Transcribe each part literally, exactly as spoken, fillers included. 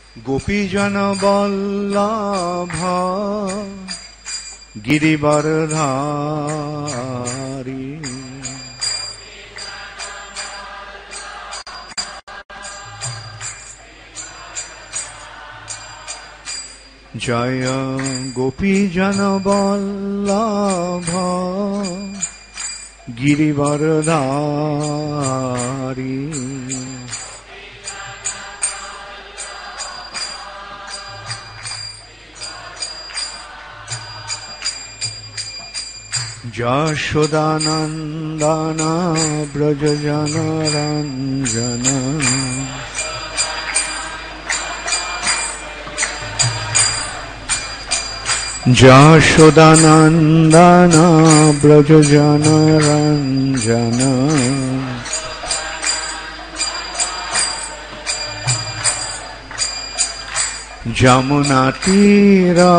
गोपीजन बल्लभ गिरिवरधारी जय गोपीजन बल्लभ गिरिवरधारी यशोदानंदन व्रजजन रंजन यशोदानंदन व्रजजन रंजन जमुना तीरा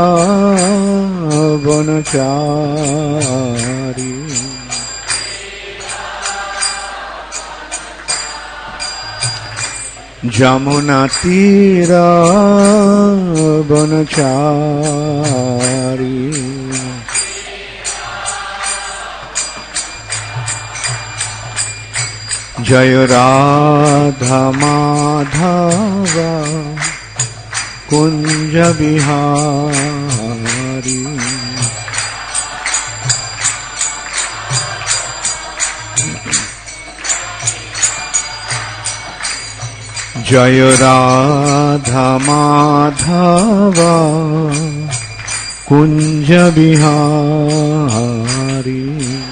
वनचारी जमुना तीरा वनचारी जय राधा माधव कुंज बिहारी जय राधा माधव कुंज बिहारी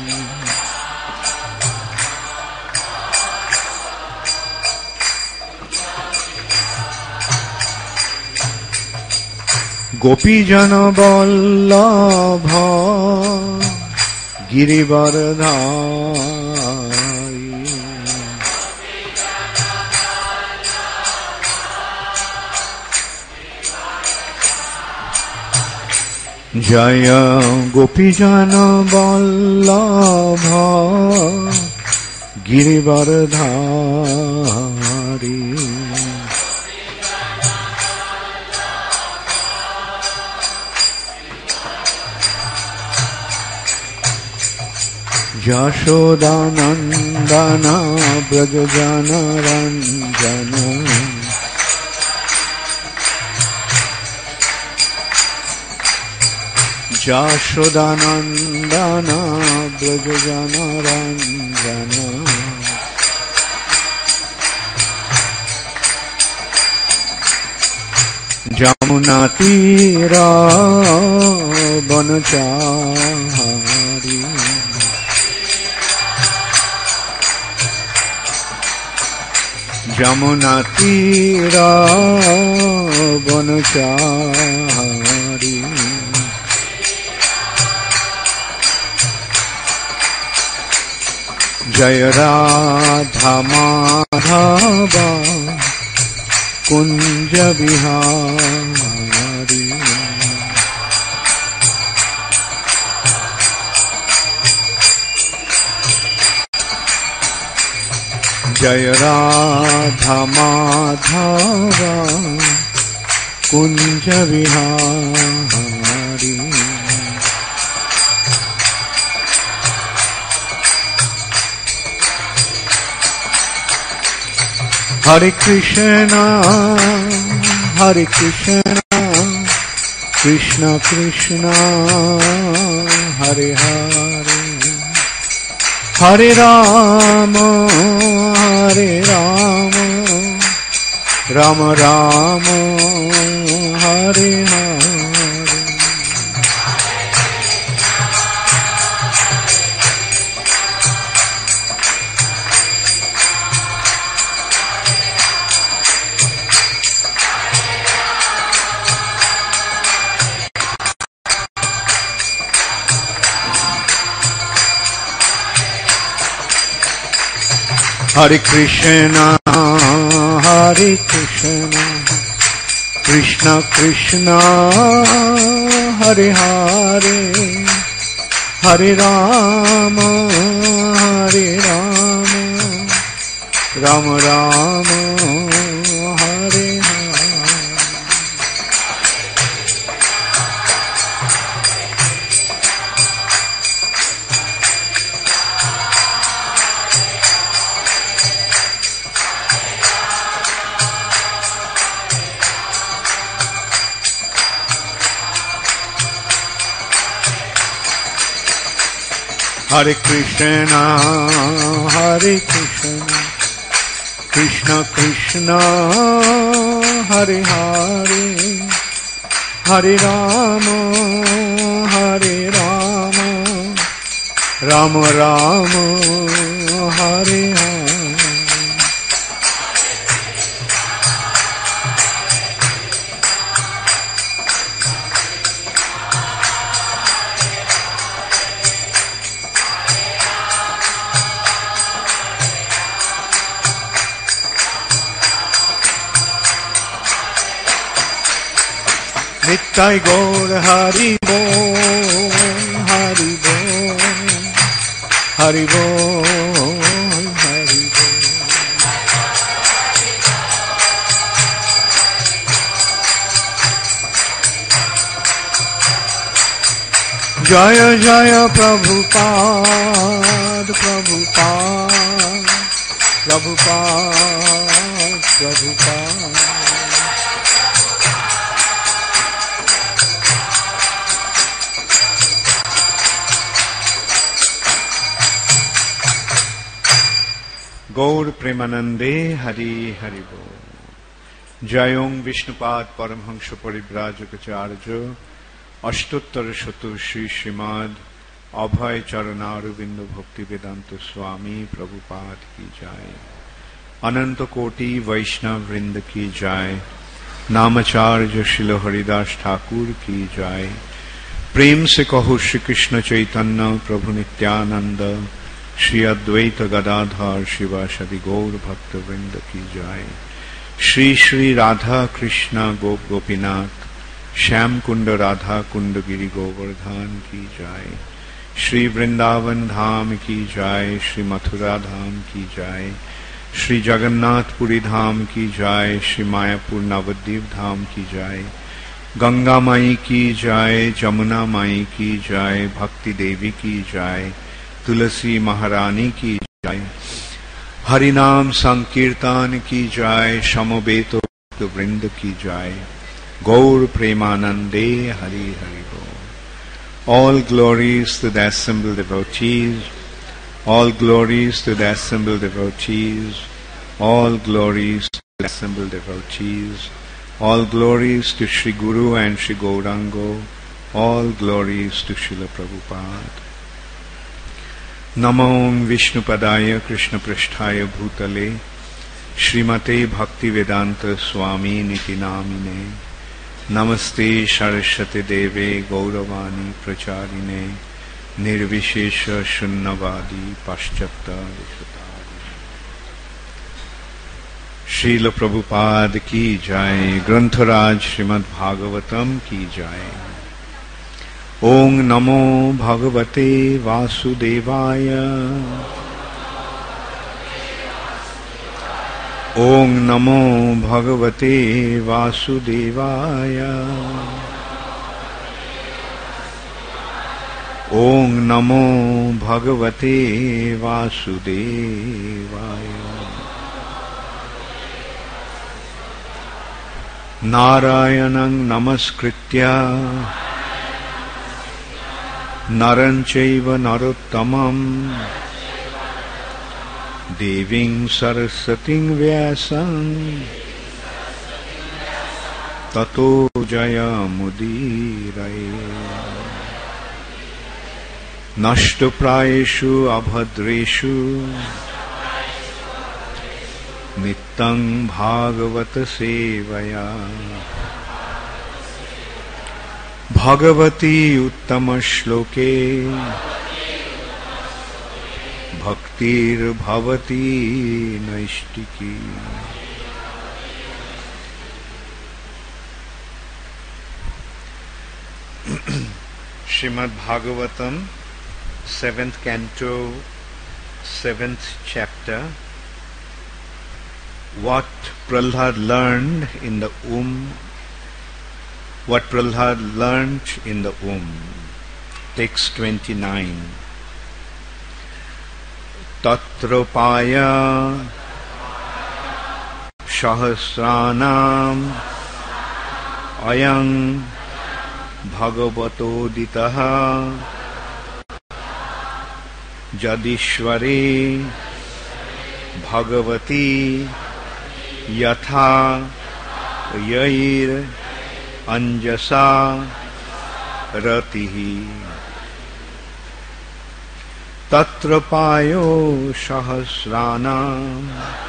गोपीजन बल्लभ गिरिवरधारी जय गोपीजन बल्लभ गिरिवरधारी यशोदानंदन व्रजजन रंजन यशोदानंदन व्रजजन रंजन जमुना तीरा वनचारी जमुना तीरा वनचारी जय राधा माधव कुंज बिहारी जय राधा माधव कुंज बिहारी हरे कृष्णा हरे कृष्णा कृष्ण कृष्णा हरे हरे हरे राम हरे राम राम राम हरे हरे हरे कृष्णा हरे कृष्णा कृष्ण कृष्णा हरे हरे हरे राम हरे Ram Ram Ram Hare Hare Hare Krishna, Hare Krishna, Krishna Krishna, Hare Hare, Hare Rama, Hare Rama, Rama Rama, Hare Hare. Nittai Gaur Hari Bol, Hari Bol, Hari Bol, Hari Bol. Jaya Jaya Prabhupada, Prabhupada, Prabhupada, Prabhupada. गौर प्रेमानंदे हरि हरि बोल। जयों विष्णुपाद परमहंस परिव्राजकाचार्य अष्टोत्तर शतु श्री श्रीमद अभय चरणारविंद भक्ति वेदांत स्वामी प्रभुपाद की जाय। अनंत कोटि वैष्णव वृंद की जाय। नामाचार्य शिल हरिदास ठाकुर की जाय। प्रेम से कहो श्री कृष्ण चैतन्य प्रभु नित्यानंद श्री अद्वैत गदाधर शिवासदि गौर भक्त वृंद की जाय। श्री श्री राधा कृष्ण गोप गोपीनाथ श्याम कुंड राधा कुंड गिरि गोवर्धन की जाय। श्री वृंदावन धाम की जाय। श्री मथुरा धाम की जाय। श्री जगन्नाथपुरी धाम की जाय। श्री मायापुर नवद्वीप धाम की जाय। गंगा माई की जाय। जमुना माई की जाय। भक्ति देवी की जाय। तुलसी महारानी की जाय। हरिनाम संकीर्तन की जाय। समवेत वृंद की जाय। गौर प्रेमानंदे हरि हरि बोल। All glories to the assembled devotees. All glories to the assembled devotees. All glories to the assembled devotees. All glories to Shri Guru and Shri Gaurango. All glories to Srila Prabhupada. नमो विष्णुपदाय कृष्णपृष्ठाय भूतले श्रीमते भक्तिवेदांत स्वामी निति नामिने। नमस्ते सरस्वती देवे गौरवाणी प्रचारिणे निर्विशेष शून्यवादी पाश्चात्य विश्वतारिणे। श्रील प्रभुपाद की जाय। ग्रंथराज श्रीमद् भागवतम की जाय। ओं नमो भगवते वासुदेवाय। ओं नमो भगवते वासुदेवाय। ओं नमो भगवते वासुदेवाय। नारायणं नमस्कृत्य नरं चैव नरोत्तमं देवीं सरस्वतीं व्यासं ततो जयमुदीरये। नष्टप्रायेषु अभद्रेषु नित्यं भागवत सेवया। भगवती उत्तम श्लोके भक्तिर्भवती नैष्टिकी। Srimad Bhagavatam, seventh canto, seventh chapter. What Prahlad learned in the womb. What Prahlad learned in the womb. Text twenty-nine. Tatropaya Sahasranam Ayam Bhagavatoditaha Jadishware Bhagavati Yatha Yair Anjasa Ratihi Tatrapayo Sahasranam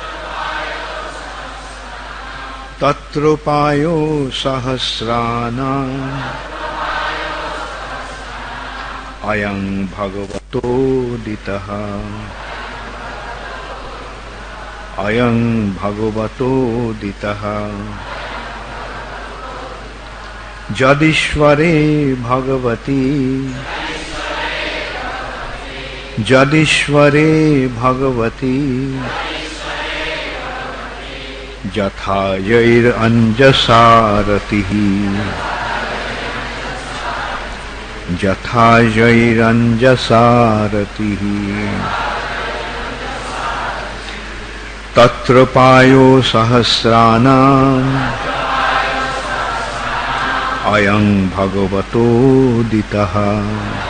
Tatrapayo Sahasranam Ayang Bhagavato Ditaha Ayang Bhagavato Ditaha Jadishware Bhagavati Jadishware Bhagavati Jathayair Anjasaratihi Jathayair Anjasaratihi Tatrapayo Sahasranam Ayang Bhagavato Ditaha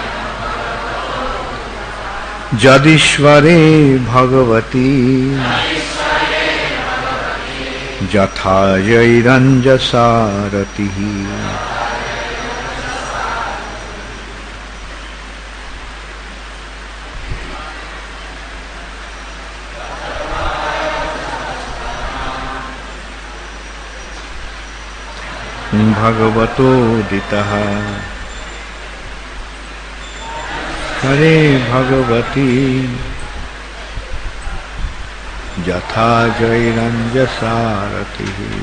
Jadishware Bhagavati Jathayair Anjasaratihi Bhagavato Ditaha Hare Bhagavati Jathayair Anjasaratihi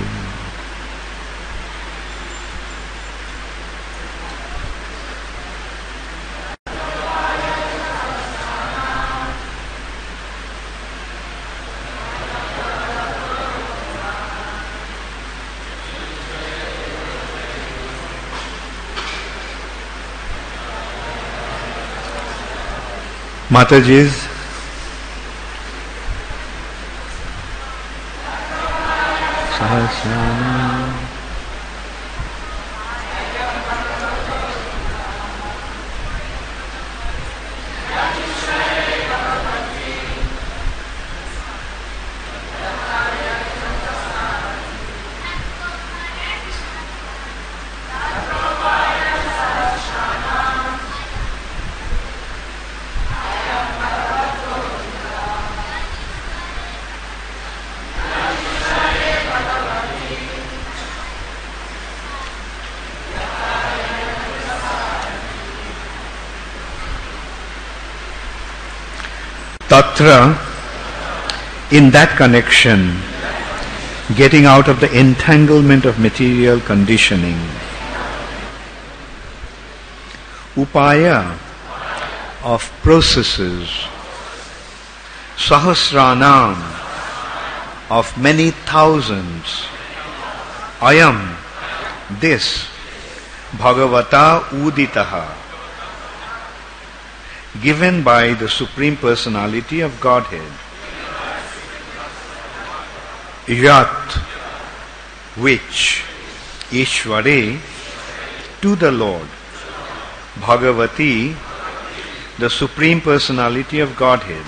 Mataji's Sahasranam Tatra, in that connection, getting out of the entanglement of material conditioning. Upaya, of processes. Sahasranam, of many thousands. Ayam, this. Bhagavata Uditaha, given by the Supreme Personality of Godhead. Yat, which, Ishware, to the Lord. Bhagavati, the Supreme Personality of Godhead.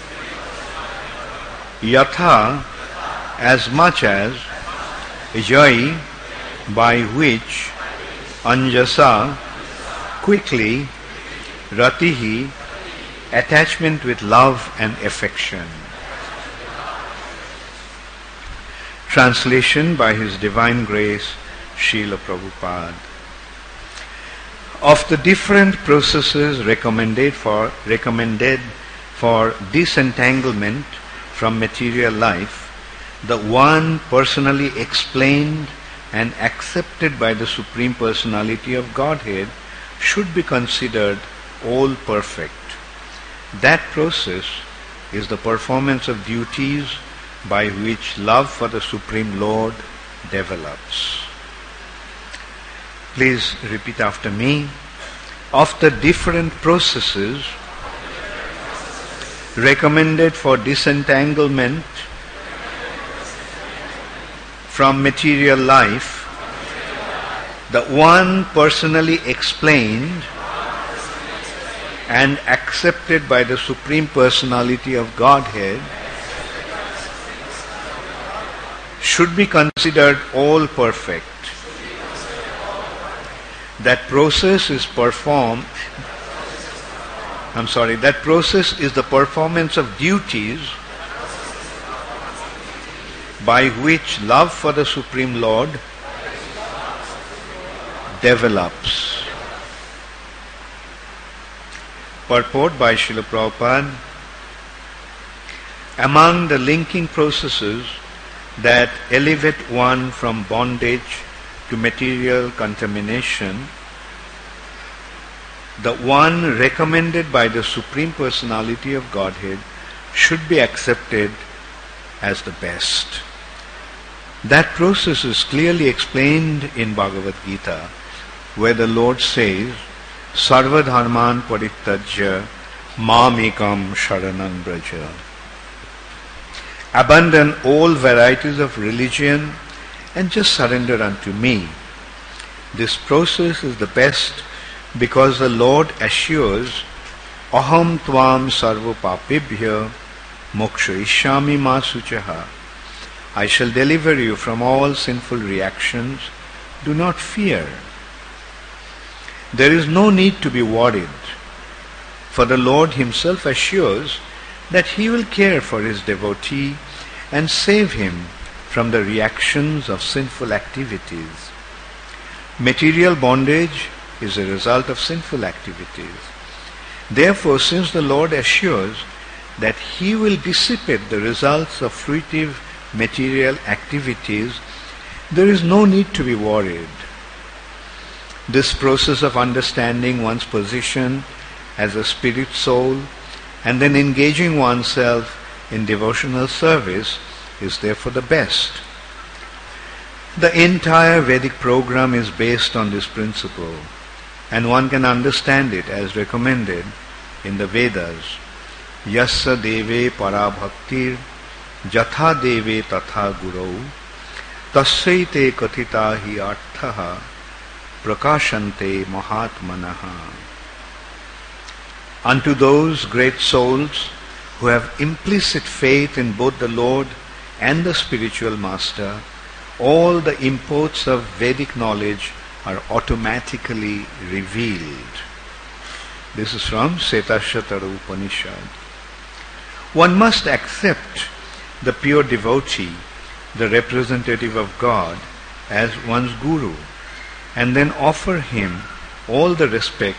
Yatha, as much as, Jai, by which, Anjasa, quickly, Ratihi, attachment with love and affection. Translation by His Divine Grace, Srila Prabhupada. Of the different processes recommended for recommended for disentanglement from material life, the one personally explained and accepted by the Supreme Personality of Godhead should be considered all perfect. That process is the performance of duties by which love for the Supreme Lord develops. Please repeat after me. Of the different processes recommended for disentanglement from material life, the one personally explained and accepted by the Supreme Personality of Godhead should be considered all perfect. That process is performed, I'm sorry, that process is the performance of duties by which love for the Supreme Lord develops. Purport by Srila Prabhupada. Among the linking processes that elevate one from bondage to material contamination, the one recommended by the Supreme Personality of Godhead should be accepted as the best. That process is clearly explained in Bhagavad Gita, where the Lord says, Sarva dharman parittajya mamekam sharanam braja. Abandon all varieties of religion and just surrender unto me. This process is the best because the Lord assures, Aham tvam sarva papebhya moksha ishyami ma suchaha. I shall deliver you from all sinful reactions. Do not fear. There is no need to be worried, for the Lord himself assures that he will care for his devotee and save him from the reactions of sinful activities. Material bondage is a result of sinful activities. Therefore, since the Lord assures that he will dissipate the results of fruitive material activities, there is no need to be worried. This process of understanding one's position as a spirit soul and then engaging oneself in devotional service is therefore the best. The entire Vedic program is based on this principle, and one can understand it as recommended in the Vedas. Yassa deve para bhaktir jatha deve tatha gurau tasyaite kathita hi arthaha prakashante mahatmanaha. Unto those great souls who have implicit faith in both the Lord and the spiritual master, all the imports of Vedic knowledge are automatically revealed. This is from Svetasvatara Upanishad. One must accept the pure devotee, the representative of God, as one's guru, and then offer him all the respect,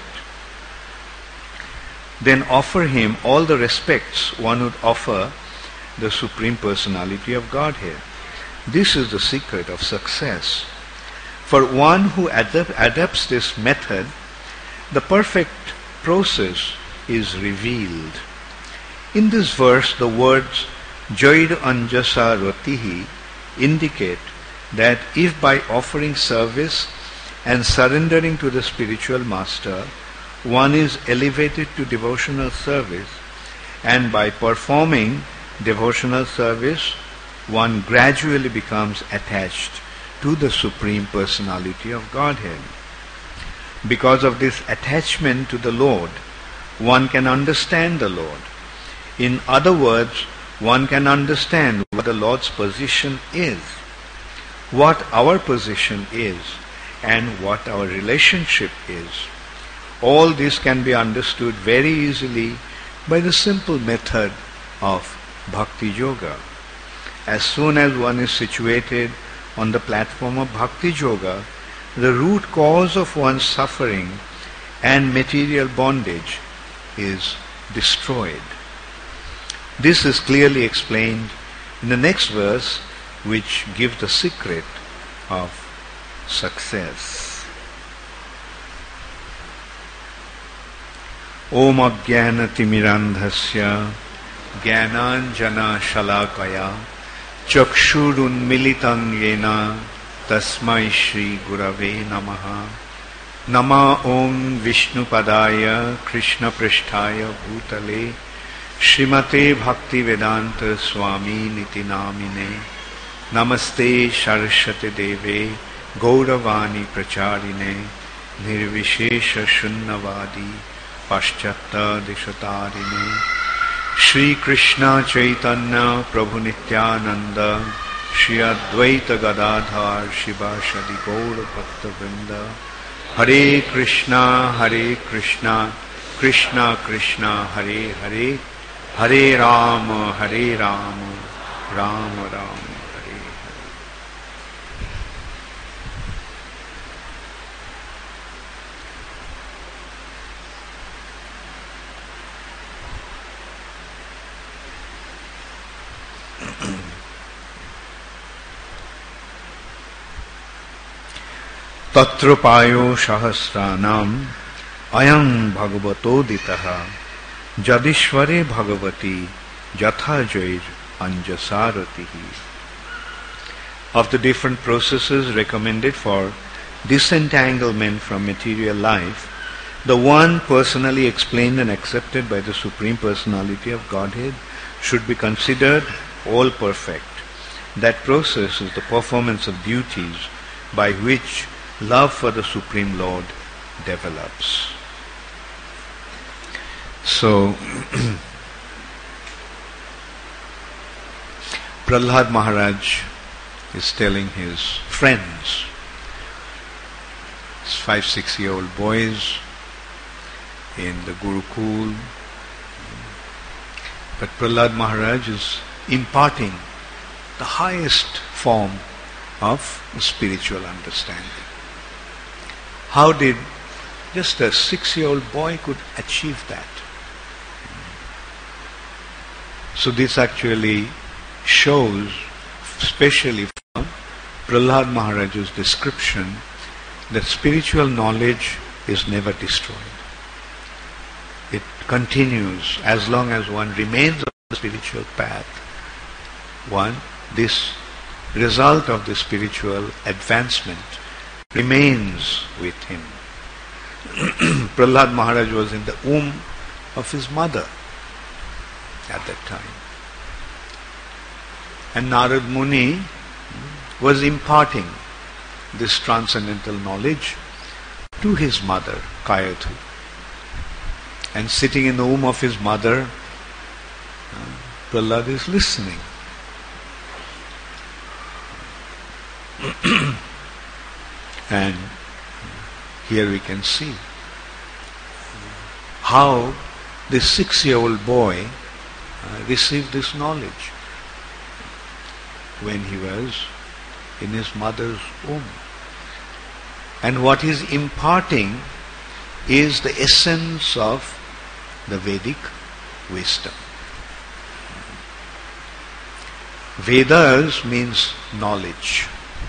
then offer him all the respects one would offer the Supreme Personality of Godhead. This is the secret of success. For one who adap- adapts this method, the perfect process is revealed. In this verse, the words Jair Anjasa Ratihi indicate that if by offering service and surrendering to the spiritual master, one is elevated to devotional service, and by performing devotional service, one gradually becomes attached to the Supreme Personality of Godhead. Because of this attachment to the Lord, one can understand the Lord. In other words, one can understand what the Lord's position is, what our position is, and what our relationship is. All this can be understood very easily by the simple method of Bhakti Yoga. As soon as one is situated on the platform of Bhakti Yoga, the root cause of one's suffering and material bondage is destroyed. This is clearly explained in the next verse, which gives the secret of success. Om Ajnana Timirandhasya Jnananjana Shalakaya Chakshurunmilitam Yena Tasmai Shri Gurave Namaha. Nama Om Vishnu Padaya Krishna Pristhaya Bhutale Srimate Bhakti Vedanta Swami Niti Namine. Namaste Saraswate Deve Gauravani Pracharine Nirvishesha Shunnavadi Paschatya Deshatarine Shri Krishna Chaitanya Prabhu Nityananda Shri Advaita Gadadhar Shivashadi Gaura Bhakta Vrinda Hare Krishna Hare Krishna Krishna Krishna Hare Hare Hare Rama Hare Rama Rama Rama Tatra payo sahasranam ayam bhagavato ditaha jadishware bhagavati jathajair anjasaratihi. Of the different processes recommended for disentanglement from material life, the one personally explained and accepted by the Supreme Personality of Godhead should be considered all perfect. That process is the performance of duties by which love for the Supreme Lord develops. So, Prahlad Maharaj is telling his friends, his five, six-year-old boys in the Gurukul, but Prahlad Maharaj is imparting the highest form of spiritual understanding. How did just a six-year-old boy could achieve that? So this actually shows, especially from Prahlad Maharaj's description, that spiritual knowledge is never destroyed. It continues as long as one remains on the spiritual path. One, this result of the spiritual advancement remains with him. Prahlad Maharaj was in the womb of his mother at that time. And Narad Muni was imparting this transcendental knowledge to his mother, Kayathu. And sitting in the womb of his mother, Prahlad is listening. And here we can see how this six-year-old boy uh, received this knowledge when he was in his mother's womb. And what he's imparting is the essence of the Vedic wisdom. Vedas means knowledge.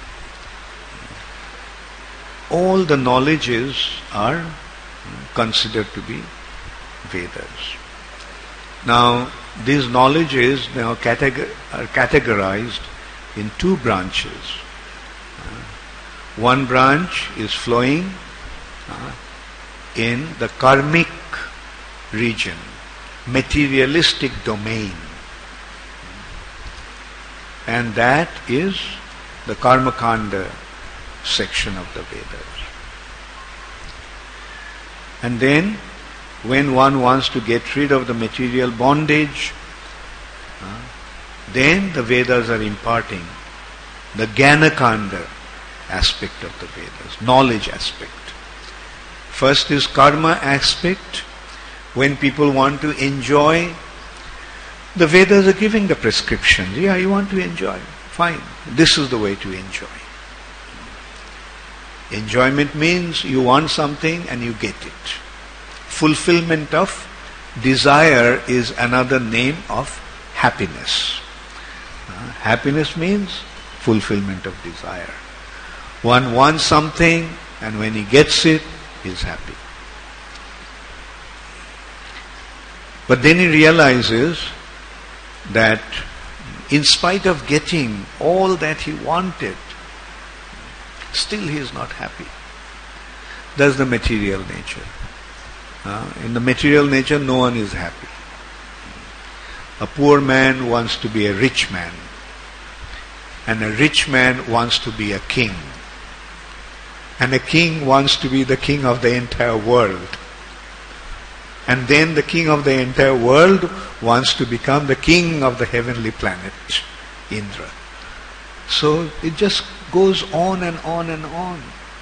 All the knowledges are considered to be Vedas. Now, these knowledges now categor- are categorized in two branches. Uh, one branch is flowing uh, in the karmic region, materialistic domain. And that is the Karmakanda section of the Vedas. And then, when one wants to get rid of the material bondage, uh, then the Vedas are imparting the Jnanakanda aspect of the Vedas, knowledge aspect. First is karma aspect. When people want to enjoy, the Vedas are giving the prescriptions. Yeah, you want to enjoy. Fine. This is the way to enjoy. Enjoyment means you want something and you get it. Fulfillment of desire is another name of happiness. Uh, happiness means fulfillment of desire. One wants something and when he gets it, he is happy. But then he realizes that in spite of getting all that he wanted, still he is not happy. That's the material nature. Uh, in the material nature, no one is happy. A poor man wants to be a rich man, and a rich man wants to be a king, and a king wants to be the king of the entire world. And then the king of the entire world wants to become the king of the heavenly planet, Indra. So it just goes on and on and on.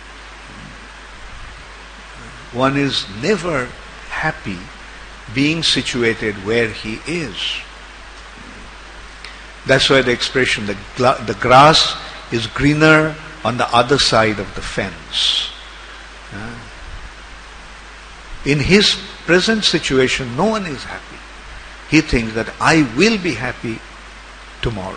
One is never happy being situated where he is. That's why the expression, the, gla- the grass is greener on the other side of the fence. Uh, in his present situation, no one is happy. He thinks that I will be happy tomorrow.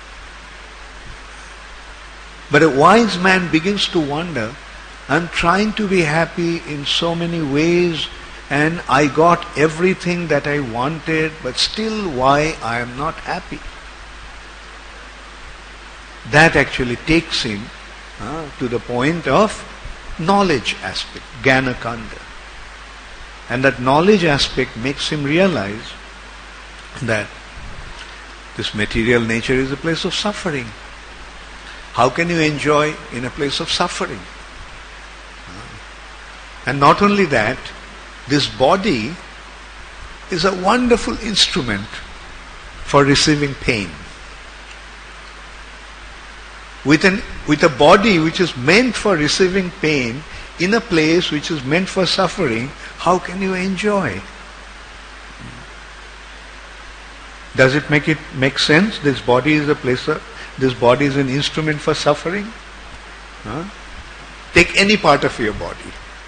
But a wise man begins to wonder, I'm trying to be happy in so many ways, and I got everything that I wanted, but still why I am not happy? That actually takes him uh, to the point of knowledge aspect, Jnana Kanda. And that knowledge aspect makes him realize that this material nature is a place of suffering. How can you enjoy in a place of suffering? And not only that, this body is a wonderful instrument for receiving pain. With an with a body which is meant for receiving pain in a place which is meant for suffering, how can you enjoy? Does it make it make sense? This body is a place of, this body is an instrument for suffering? Huh? Take any part of your body.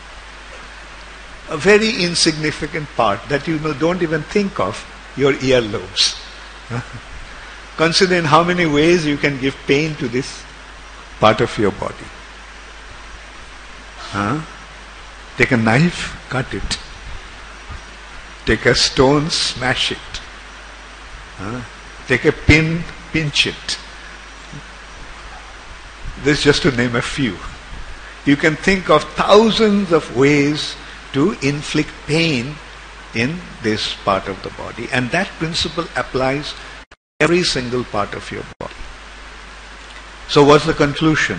A very insignificant part that you don't even think of, your earlobes. Consider in how many ways you can give pain to this part of your body. Huh? Take a knife, cut it. Take a stone, smash it. Huh? Take a pin, pinch it. This is just to name a few. You can think of thousands of ways to inflict pain in this part of the body. And that principle applies to every single part of your body. So what's the conclusion?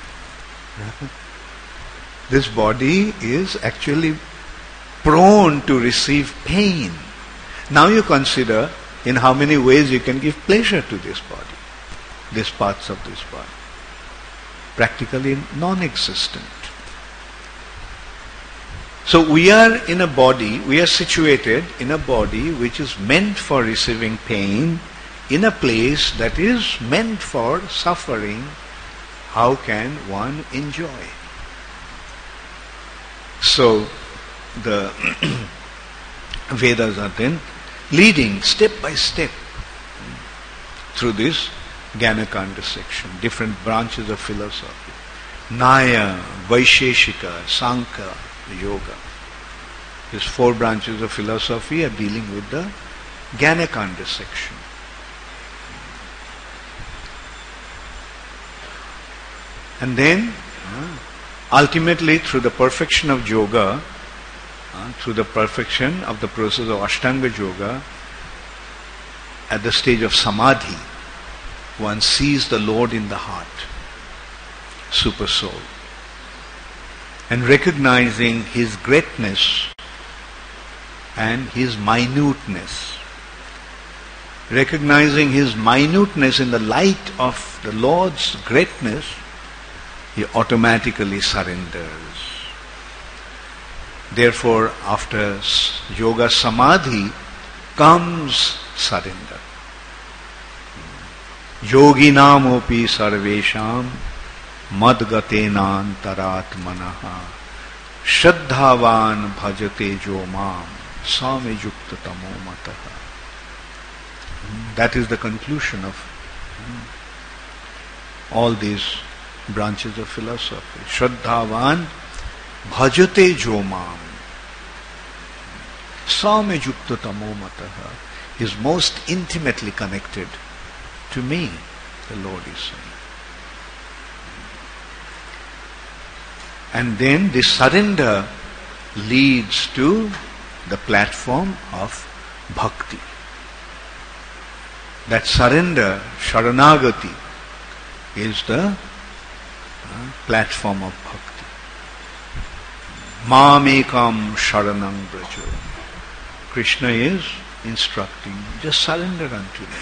This body is actually prone to receive pain. Now you consider in how many ways you can give pleasure to this body, these parts of this body. Practically non-existent. So we are in a body, we are situated in a body which is meant for receiving pain, in a place that is meant for suffering. How can one enjoy? So the Vedas are then leading step by step through this Jnana Kanda section, different branches of philosophy. Nyaya, Vaisheshika, Sankhya, Yoga. These four branches of philosophy are dealing with the Jnana Kanda section. And then, uh, ultimately through the perfection of yoga, uh, through the perfection of the process of Ashtanga Yoga, at the stage of Samadhi, one sees the Lord in the heart, Super Soul, and recognizing His greatness and His minuteness. Recognizing His minuteness in the light of the Lord's greatness, he automatically surrenders. Therefore, after Yoga Samadhi comes surrender. Yoginamopi sarvesham madgatenantaratmanaha shraddhavan bhajate jo mam samyukta tamo mataha. That is the conclusion of all these branches of philosophy. Shraddhavan bhajate jo mam samyukta tamo mataha is most intimately connected to me, the Lord is saying. And then this surrender leads to the platform of bhakti. That surrender, sharanagati, is the uh, platform of bhakti. Mamekam sharanam brajo. Krishna is instructing, just surrender unto me.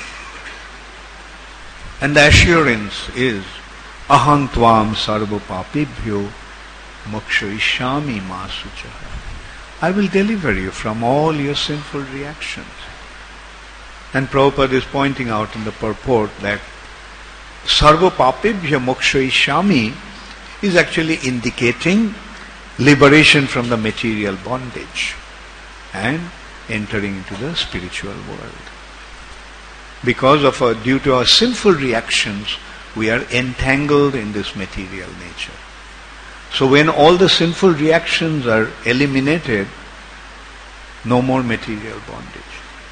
And the assurance is, aham tvam sarva papibhyo mokshaishyami ma suchaha. I will deliver you from all your sinful reactions. And Prabhupada is pointing out in the purport that sarva papibhyo mokshaishyami is actually indicating liberation from the material bondage and entering into the spiritual world. Because of our, due to our sinful reactions, we are entangled in this material nature. So when all the sinful reactions are eliminated, no more material bondage.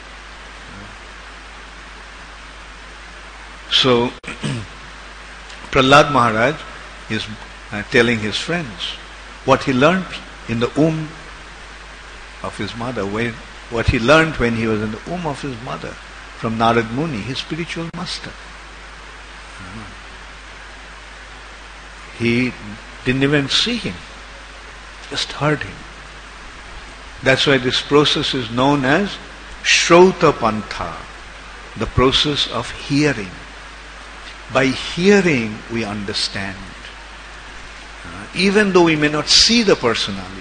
So Prahlad Maharaj is uh, telling his friends what he learned in the womb of his mother, when, what he learned when he was in the womb of his mother from Narad Muni, his spiritual master. He didn't even see him, just heard him. That's why this process is known as Shrauta Pantha, the process of hearing. By hearing, we understand. Uh, even though we may not see the personality.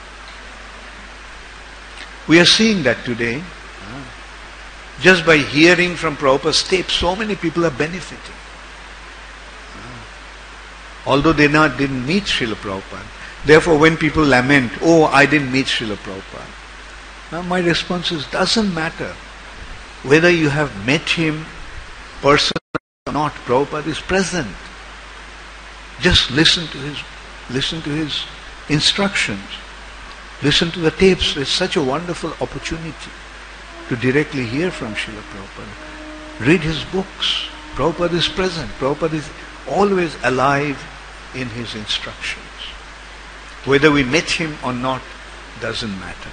We are seeing that today. Uh, just by hearing from Prabhupada's tapes, so many people are benefiting. Uh, although they not didn't meet Srila Prabhupada. Therefore, when people lament, oh, I didn't meet Srila Prabhupada. Now, my response is, doesn't matter whether you have met him personally or not. Prabhupada is present. Just listen to his, listen to his instructions. Listen to the tapes. It's such a wonderful opportunity to directly hear from Srila Prabhupada. Read his books. Prabhupada is present. Prabhupada is always alive in his instructions. Whether we met him or not doesn't matter.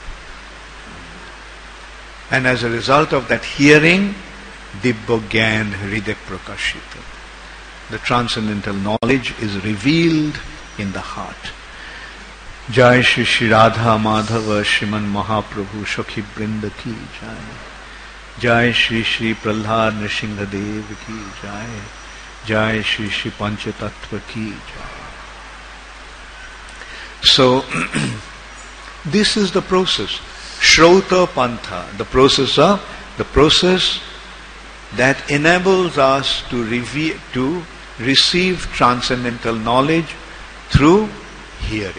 And as a result of that hearing, Dibbo Gyan Hriday Prakashita. The transcendental knowledge is revealed in the heart. Jai Shri Shri Radha Madhava Shriman Mahaprabhu Shakhi Brinda ki Jai. Jai Shri Shri Prahlad Nrsimha Dev ki Jai. Jai Shri Shri Panchatattva ki Jai. So, this is the process. Shrauta Pantha, the process of, the process that enables us to, reve- to receive transcendental knowledge through hearing.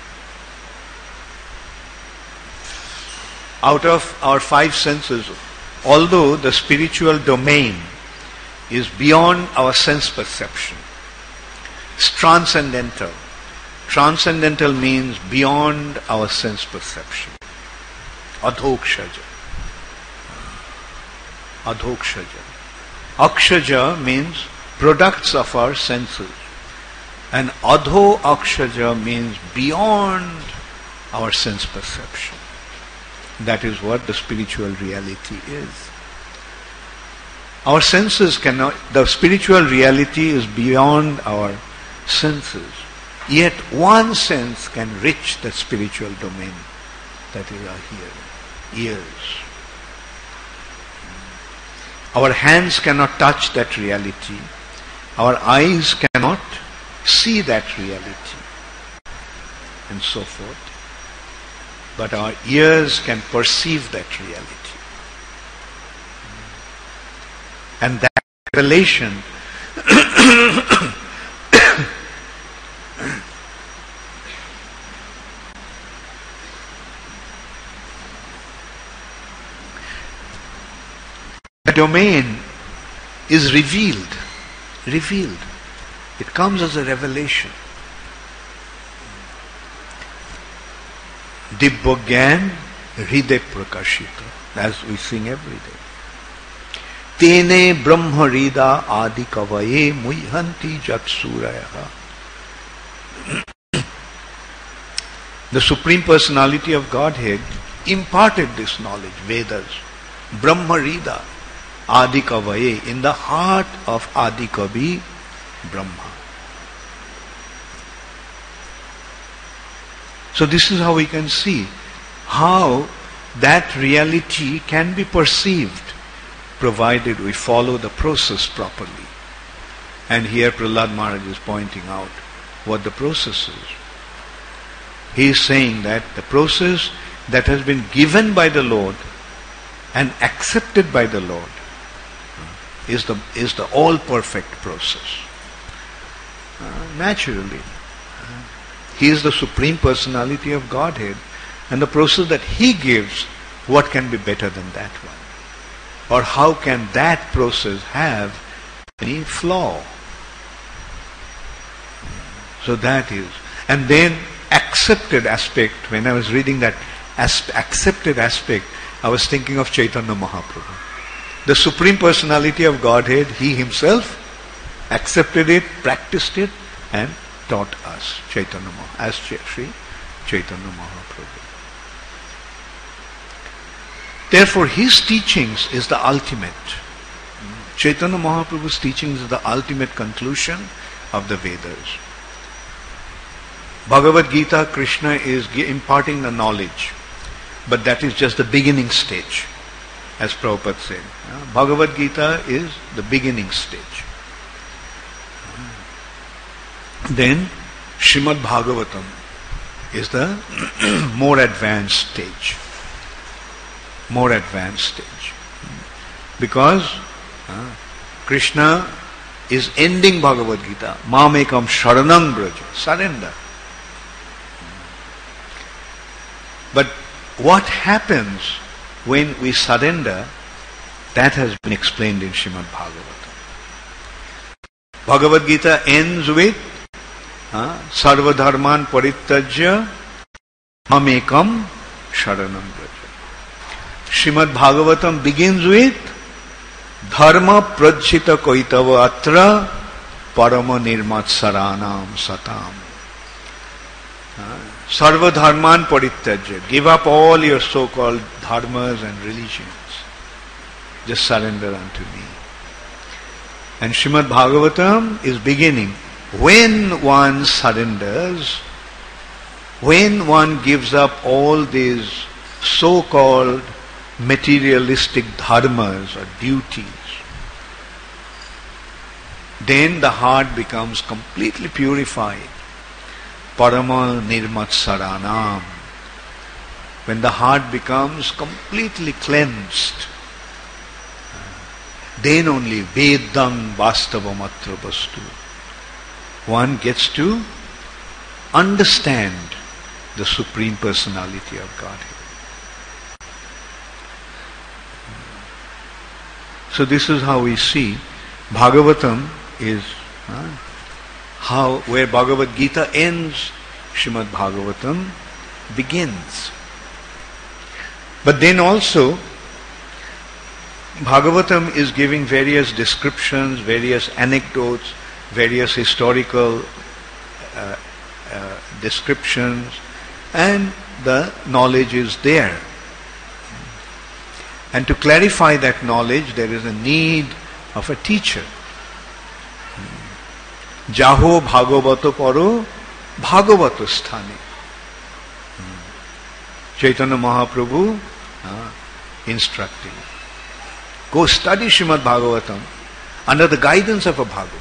Out of our five senses, although the spiritual domain is beyond our sense perception, it's transcendental. Transcendental means beyond our sense perception. Adhokshaja. Adhokshaja. Akshaja means products of our senses. And Adho Akshaja means beyond our sense perception. That is what the spiritual reality is. Our senses cannot, the spiritual reality is beyond our senses. Yet one sense can reach the spiritual domain, that is our hearing, ears. Our hands cannot touch that reality. Our eyes cannot see that reality, and so forth. But our ears can perceive that reality. And that revelation the domain is revealed. Revealed. It comes as a revelation. Dibbo Gyan Hriday Prakashita, as we sing every day. Tene Brahma Rida Adi Kavaye Muhyanti Jatsurayaha. The Supreme Personality of Godhead imparted this knowledge, Vedas, Brahma Rida Adi Kavaye, in the heart of Adi Kavi Brahma. So this is how we can see how that reality can be perceived provided we follow the process properly. And here Prahlad Maharaj is pointing out what the process is. He is saying that the process that has been given by the Lord and accepted by the Lord is the is the all perfect process. Uh, naturally, uh, He is the Supreme Personality of Godhead, and the process that He gives, what can be better than that one? Or how can that process have any flaw? So that is. And then accepted aspect, when I was reading that as- accepted aspect, I was thinking of Chaitanya Mahaprabhu. The Supreme Personality of Godhead, He Himself accepted it, practiced it, and taught us, Chaitanya Mahaprabhu, as Sri Chaitanya Mahaprabhu. Therefore, His teachings is the ultimate. Chaitanya Mahaprabhu's teachings is the ultimate conclusion of the Vedas. Bhagavad Gita, Krishna is imparting the knowledge, but that is just the beginning stage, as Prabhupada said. Bhagavad Gita is the beginning stage. Then Srimad Bhagavatam is the more advanced stage. More advanced stage. Because uh, Krishna is ending Bhagavad Gita. Mamekam sharanam braja. Surrender. But what happens when we surrender, that has been explained in Srimad Bhagavatam. Bhagavad Gita ends with uh, Sarva Dharman Parityajya Mamekam Sharanam Braja. Srimad Bhagavatam begins with Dharma Prajhita Koitava Atra Parama Nirmatsaranam Satam. Uh, Sarva Dharman Parityajya. Give up all your so-called dharmas and religions. Just surrender unto me. And Srimad Bhagavatam is beginning. When one surrenders, when one gives up all these so-called materialistic dharmas or duties, then the heart becomes completely purified. Parama Nirmatsaranam. When the heart becomes completely cleansed, then only Vedam Vastavamatra Vastu. One gets to understand the Supreme Personality of Godhead. So this is how we see Bhagavatam is uh, how, where Bhagavad Gita ends, Srimad Bhagavatam begins. But then also, Bhagavatam is giving various descriptions, various anecdotes, various historical uh, uh, descriptions, and the knowledge is there. And to clarify that knowledge, there is a need of a teacher. Jaho Bhagavato Paro Bhagavato Sthane. Chaitanya Mahaprabhu uh, instructing. Go study Srimad Bhagavatam under the guidance of a Bhagavat.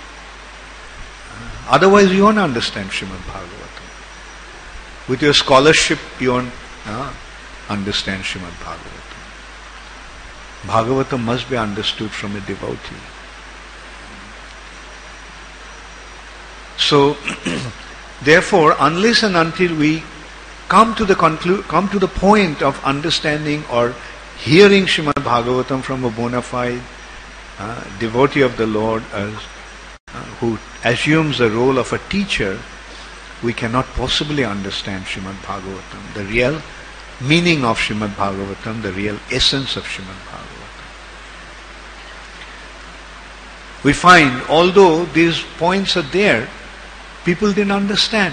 Uh, otherwise you won't understand Srimad Bhagavatam. With your scholarship you won't uh, understand Srimad Bhagavatam. Bhagavatam must be understood from a devotee. So, therefore, unless and until we come to the conclu- come to the point of understanding or hearing Srimad Bhagavatam from a bona fide uh, devotee of the Lord as, uh, who assumes the role of a teacher, we cannot possibly understand Srimad Bhagavatam, the real meaning of Srimad Bhagavatam, the real essence of Srimad Bhagavatam. We find, although these points are there, people didn't understand.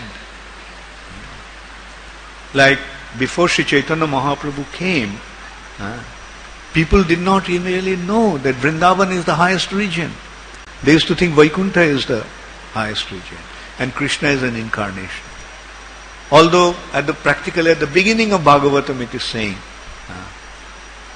Like before Sri Chaitanya Mahaprabhu came, uh, people did not really know that Vrindavan is the highest region. They used to think Vaikuntha is the highest region and Krishna is an incarnation. Although at the practically at the beginning of Bhagavatam it is saying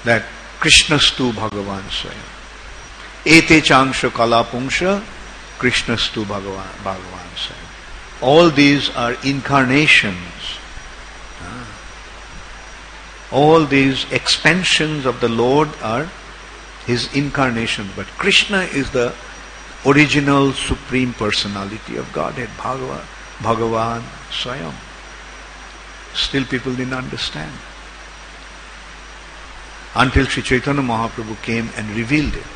that Krishnastu Bhagavan Swayam. Ete changsha kalapungsha Krishnastu Bhagavan, Bhagavan Swayam. All these are incarnations. Uh, all these expansions of the Lord are His incarnation. But Krishna is the original Supreme Personality of Godhead, Bhagavan, Bhagavan Swayam. Still people didn't understand. Until Sri Chaitanya Mahaprabhu came and revealed it.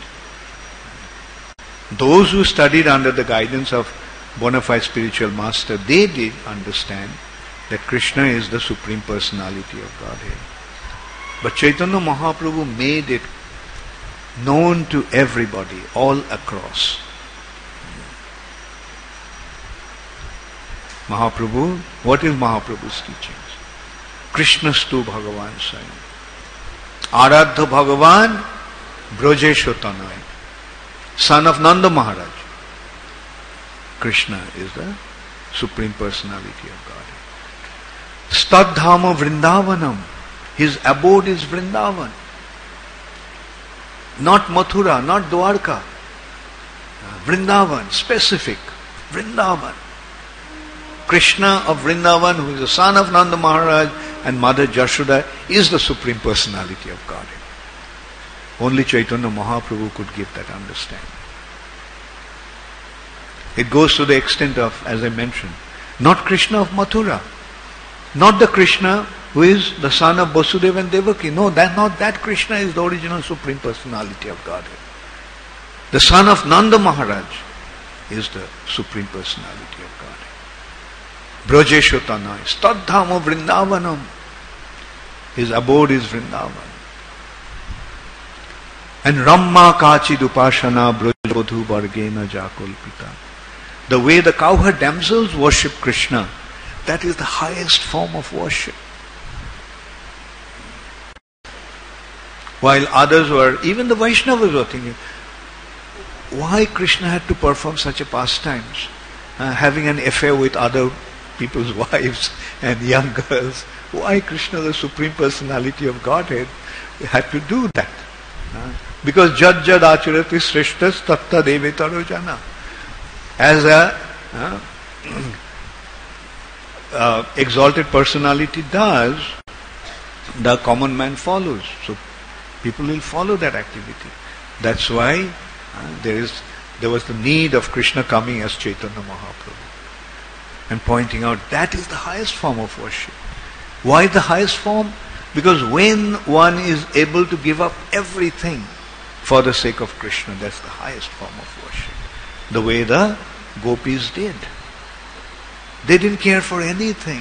Those who studied under the guidance of bona fide spiritual master, they did understand that Krishna is the Supreme Personality of Godhead. But Chaitanya Mahaprabhu made it known to everybody, all across. Mahaprabhu, what is Mahaprabhu's teachings? Krishnastu Bhagavan Swayam. Aradha Bhagavan Brajesho Tanay. Son of Nanda Maharaj. Krishna is the Supreme Personality of Godhead. Stadhama Vrindavanam. His abode is Vrindavan. Not Mathura, not Dwarka. Vrindavan, specific. Vrindavan. Krishna of Vrindavan, who is the son of Nanda Maharaj and Mother Jashoda, is the Supreme Personality of Godhead. Only Chaitanya Mahaprabhu could give that understanding. It goes to the extent of, as I mentioned, not Krishna of Mathura, not the Krishna who is the son of Vasudeva and Devaki. No, that not that Krishna is the original Supreme Personality of Godhead. The son of Nanda Maharaj is the Supreme Personality of Godhead. Brajesho Tanay, Stadhama Vrindavanam. His abode is Vrindavan. And Ramma Kachid Upashana Brajabodhu Vargena Jakulpita. The way the cowherd damsels worship Krishna, that is the highest form of worship. While others were, even the Vaishnavas were thinking, why Krishna had to perform such a pastimes? Uh, having an affair with other people's wives and young girls. Why Krishna, the Supreme Personality of Godhead, had to do that? Uh, because Jad Jad Acharati Sreshtas Tatta Devetaro Jana. As a uh, uh, exalted personality does, the common man follows. So people will follow that activity. That's why uh, there is there was the need of Krishna coming as Chaitanya Mahaprabhu and pointing out that is the highest form of worship. Why the highest form? Because when one is able to give up everything for the sake of Krishna, that's the highest form of worship. The way the gopis did. They didn't care for anything.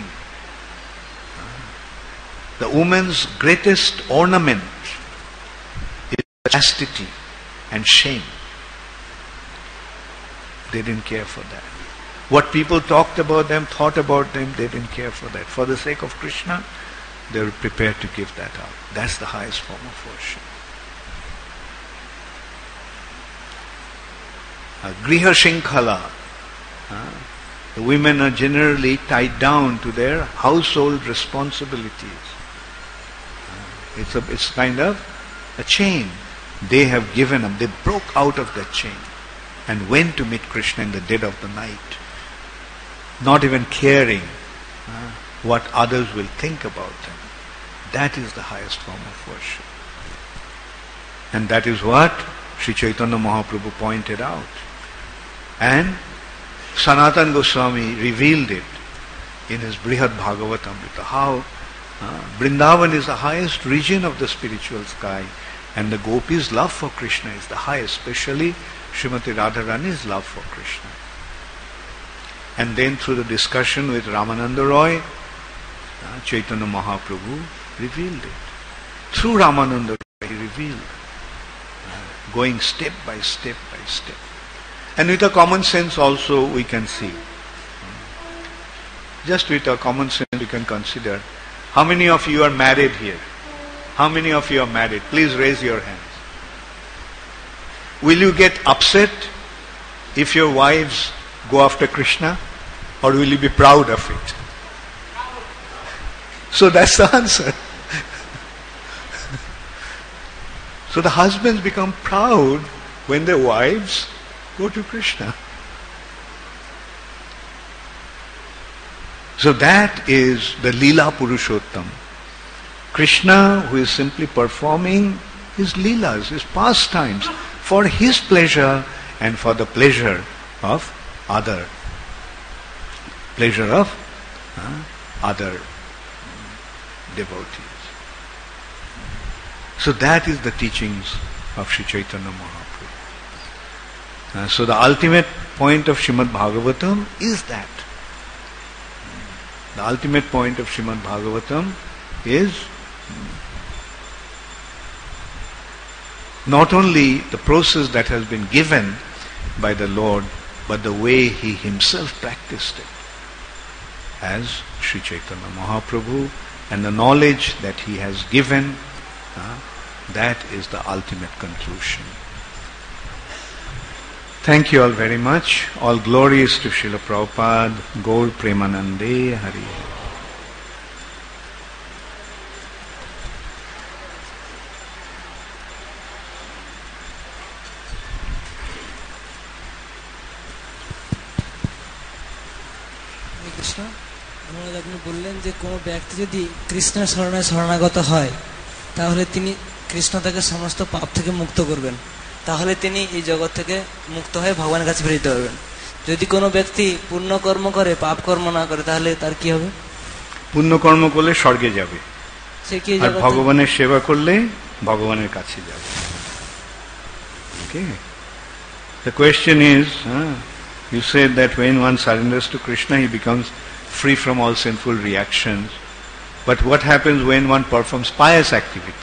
The woman's greatest ornament is chastity and shame. They didn't care for that. What people talked about them, thought about them, they didn't care for that. For the sake of Krishna, they were prepared to give that up. That's the highest form of worship. Uh, Griha Shinkhala. Uh, the women are generally tied down to their household responsibilities. Uh, it's, a, it's kind of a chain. They have given up. They broke out of that chain and went to meet Krishna in the dead of the night. Not even caring uh, what others will think about them. That is the highest form of worship. And that is what Sri Chaitanya Mahaprabhu pointed out. And Sanatana Goswami revealed it in his Brihad Bhagavatamrita. How uh, Vrindavan is the highest region of the spiritual sky, and the gopis' love for Krishna is the highest, especially Srimati Radharani's love for Krishna. And then through the discussion with Ramananda Roy, uh, Chaitanya Mahaprabhu revealed it. Through Ramananda Roy he revealed, uh, going step by step by step. And with a common sense also we can see. Just with a common sense we can consider. How many of you are married here? How many of you are married? Please raise your hands. Will you get upset if your wives go after Krishna? Or will you be proud of it? So that's the answer. So the husbands become proud when their wives go to Krishna. So that is the Leela Purushottam. Krishna, who is simply performing his Leelas, his pastimes, for his pleasure and for the pleasure of other. Pleasure of uh, other devotees. So that is the teachings of Sri Chaitanya Mahaprabhu. Uh, so the ultimate point of Srimad Bhagavatam is that. The ultimate point of Srimad Bhagavatam is not only the process that has been given by the Lord, but the way He Himself practiced it as Sri Chaitanya Mahaprabhu, and the knowledge that He has given, uh, that is the ultimate conclusion. Thank you all very much. All glories to Srila Prabhupada, Gaur Premanande, Hari. Krishna, আমাদের আপনি বললেন যে কোনো ব্যক্তি যদি কৃষ্ণের শরণে শরণাগত হয় তাহলে তিনি কৃষ্ণ তাকে সমস্ত পাপ থেকে মুক্ত করবেন, তাহলে তিনি এই জগৎ থেকে মুক্ত হয়ে ভগবানের কাছে ফিরে যেতে পারবেন। যদি কোনো ব্যক্তি পুণ্য কর্ম করে পাপ কর্ম না করে তাহলে তার কি হবে? পুণ্য কর্ম করলে স্বর্গে যাবে, সে কি আর ভগবানের সেবা করলে ভগবানের কাছে যাবে। Okay. The question is, uh, you said that when one surrenders to Krishna, he becomes free from all sinful reactions. But what happens when one performs pious activities?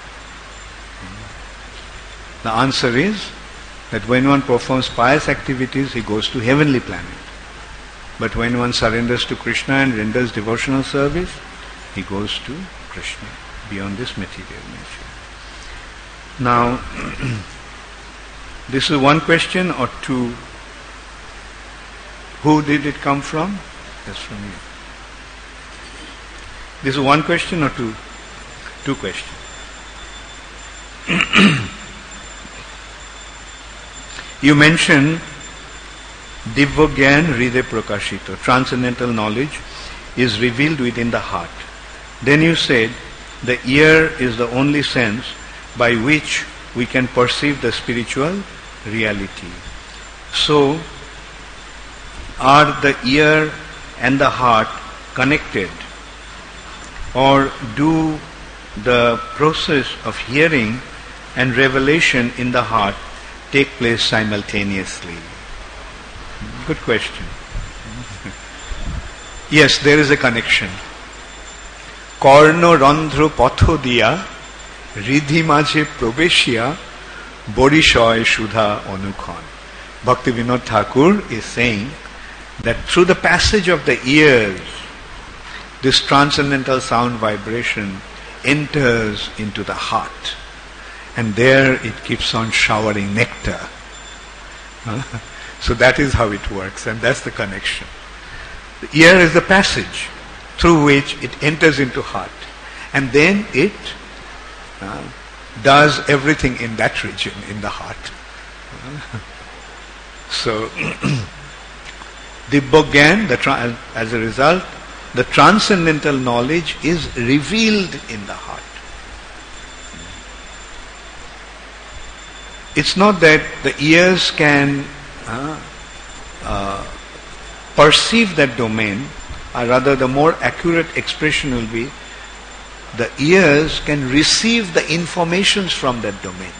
The answer is that when one performs pious activities, he goes to heavenly planet. But when one surrenders to Krishna and renders devotional service, he goes to Krishna, beyond this material nature. Now, this is one question or two. Who did it come from? That's from you. This is one question or two? Two questions. You mentioned Divya Hriday Prakashita, transcendental knowledge is revealed within the heart. Then you said the ear is the only sense by which we can perceive the spiritual reality. So, are the ear and the heart connected, or do the process of hearing and revelation in the heart take place simultaneously? Good question. Yes, there is a connection. Karno randhro patho diya ridhi majhe probeshya borishoy shudha anukhan. Bhaktivinoda Thakur is saying that through the passage of the ears, this transcendental sound vibration enters into the heart, and there it keeps on showering nectar. So that is how it works, and that's the connection. The ear is the passage through which it enters into heart, and then it uh, does everything in that region, in the heart. So Dibbogyan, the tra- as a result, the transcendental knowledge is revealed in the heart. It's not that the ears can uh, uh, perceive that domain, or rather the more accurate expression will be, the ears can receive the informations from that domain.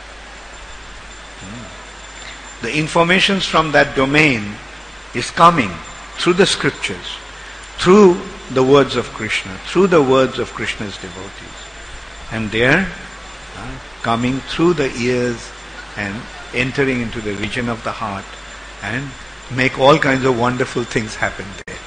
The informations from that domain is coming through the scriptures, through the words of Krishna, through the words of Krishna's devotees. And they are uh, coming through the ears and entering into the region of the heart and make all kinds of wonderful things happen there.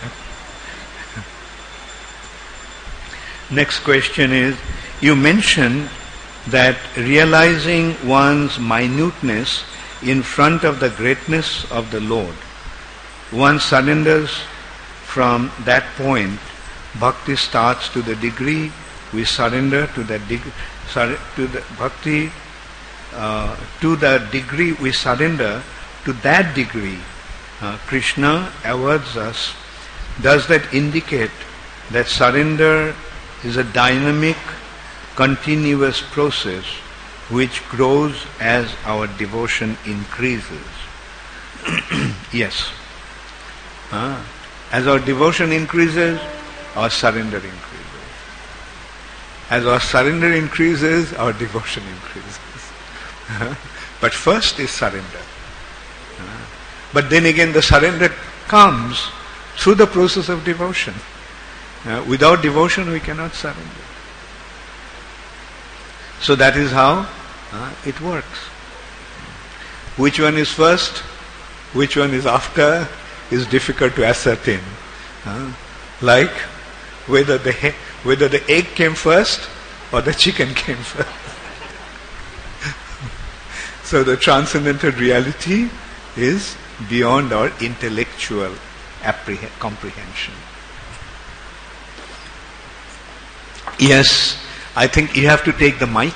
Next question is, you mentioned that realizing one's minuteness in front of the greatness of the Lord, one surrenders from that point. Bhakti starts to the degree we surrender to that degree. To the bhakti uh, to the degree we surrender, to that degree uh, Krishna awards us. Does that indicate that surrender is a dynamic, continuous process which grows as our devotion increases? Yes. Ah. As our devotion increases, our surrender increases. As our surrender increases, our devotion increases. But first is surrender. But then again, the surrender comes through the process of devotion. Uh, without devotion, we cannot surrender. So that is how uh, it works. Which one is first, which one is after, is difficult to ascertain. Uh, like whether the he- whether the egg came first or the chicken came first. So the transcendental reality is beyond our intellectual appreh- comprehension. Yes, I think you have to take the mic.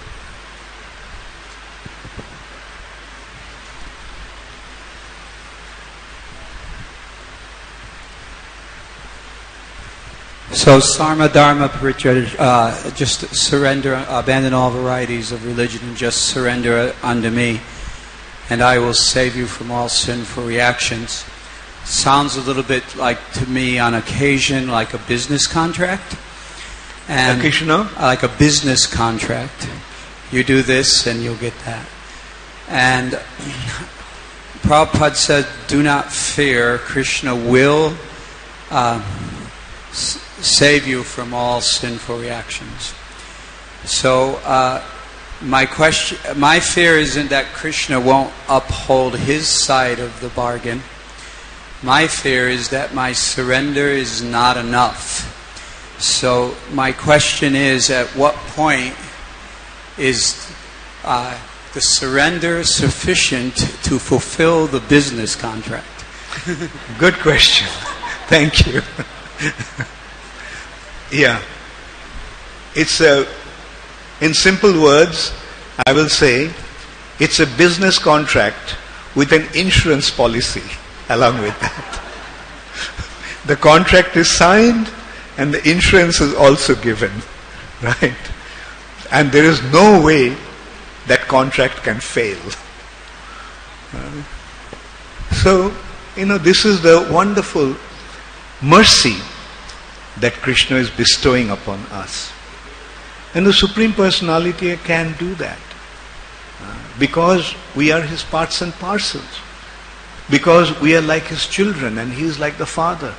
So Sarma Dharma Parityaj, uh, just surrender, abandon all varieties of religion and just surrender unto me, and I will save you from all sinful reactions. Sounds a little bit like, to me, on occasion, like a business contract. And Occasional? like a business contract. You do this and you'll get that. And Prabhupada said, do not fear, Krishna will uh, s- save you from all sinful reactions. So uh, my question, my fear isn't that Krishna won't uphold his side of the bargain. My fear is that my surrender is not enough. So my question is, at what point is uh, the surrender sufficient to fulfill the business contract? Good question. Thank you. Yeah. It's a, in simple words, I will say, it's a business contract with an insurance policy along with that. The contract is signed and the insurance is also given, right? And there is no way that contract can fail. Uh, so, you know, this is the wonderful mercy that Krishna is bestowing upon us. And the Supreme Personality can do that. Uh, because we are His parts and parcels. Because we are like His children and He is like the Father.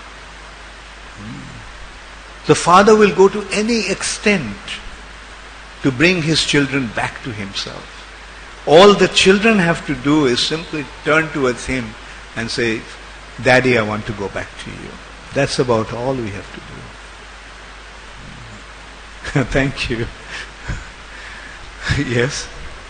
Mm. The Father will go to any extent to bring His children back to Himself. All the children have to do is simply turn towards Him and say, Daddy, I want to go back to you. That's about all we have to do. Thank you. Yes?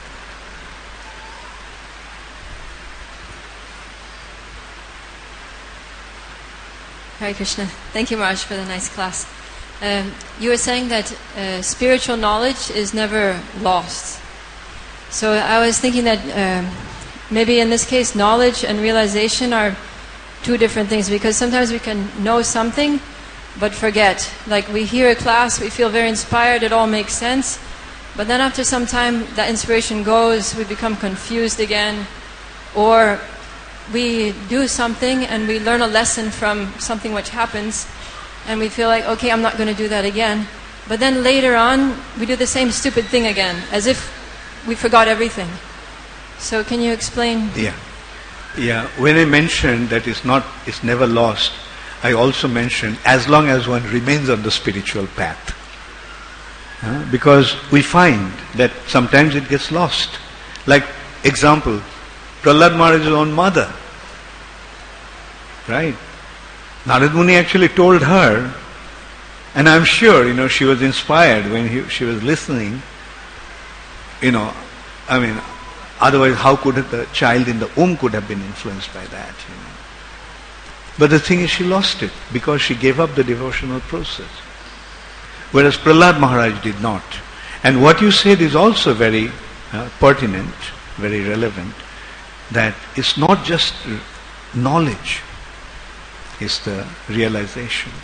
Hare Krishna. Thank you, Maharaj, for the nice class. Um, you were saying that uh, spiritual knowledge is never lost. So I was thinking that um, maybe in this case, knowledge and realization are two different things, because sometimes we can know something but forget. Like we hear a class, we feel very inspired, it all makes sense, but then after some time that inspiration goes, we become confused again, or we do something and we learn a lesson from something which happens and we feel like, okay, I'm not going to do that again, but then later on we do the same stupid thing again, as if we forgot everything. So can you explain? Yeah. Yeah, when I mentioned that it's not, it's never lost, I also mentioned as long as one remains on the spiritual path. Uh, because we find that sometimes it gets lost. Like, example, Prahlad Maharaj's own mother. Right? Narad Muni actually told her, and I'm sure, you know, she was inspired when he, she was listening. You know, I mean, otherwise how could the child in the womb could have been influenced by that, you know. But the thing is, she lost it because she gave up the devotional process. Whereas Prahlad Maharaj did not. And what you said is also very uh, pertinent, very relevant, that it's not just knowledge, it's the realization.